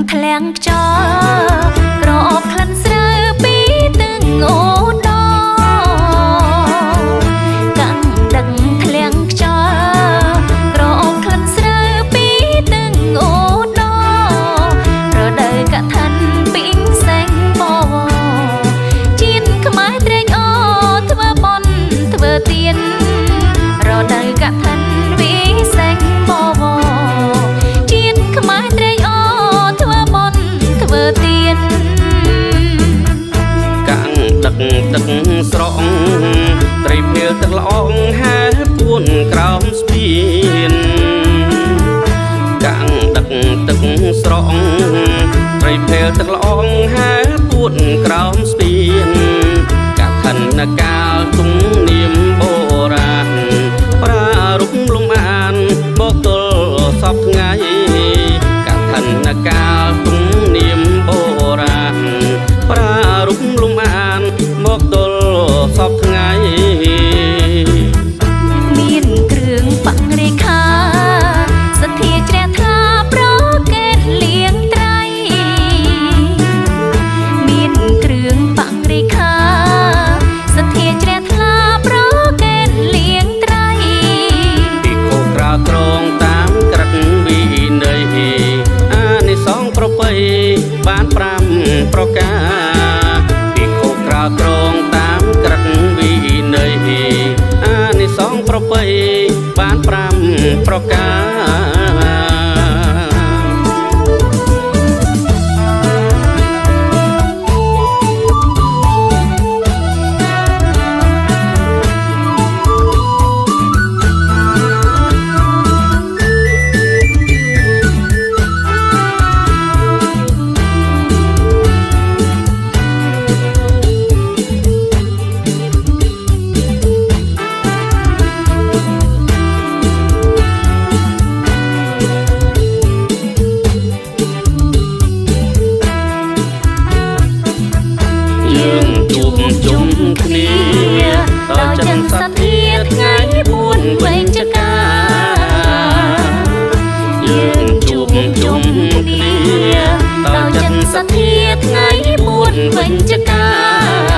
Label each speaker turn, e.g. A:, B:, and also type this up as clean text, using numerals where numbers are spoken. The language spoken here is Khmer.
A: ស្រក់ត្រីភេលទឹកល្អងហើពួនក្រោមស្ពានកាំងទឹកស្រក់ត្រីភេលទឹកល្អងហើពួនក្រោមស្ពានកឋិនកាលទុំនាមបុរាណប្រារុកលំអានមកទល់សពថ្ងៃកឋិនកាលទុំនាមបុរាណប្រារុកលំអានមកទល់សពថ្ងៃ
B: មានគ្រឿងបង្រេខាសទ្ធាជ្រះថ្លាប្រកេតលៀងត្រីមានគ្រឿងបង្រេខាសទ្ធាជ្រះថ្លាប្រកេតលៀងត្រី
A: ពីខុសក្រៅក្រងតាមក្រឹតវិន័យអានិសង្ឃប្រពៃបាន5ប្រការពីខុសក្រៅក្រងតាមក្រឹតវិន័យអានិសង្ឃប្រពៃបាន5ប្រការគ្នាដល់ចន្ទសទ្ធាថ្ងៃ4វេជ្ជការយើងជួបជុំគ្នាដល់ចន្ទសទ្ធាថ្ងៃ4វេជ្ជការ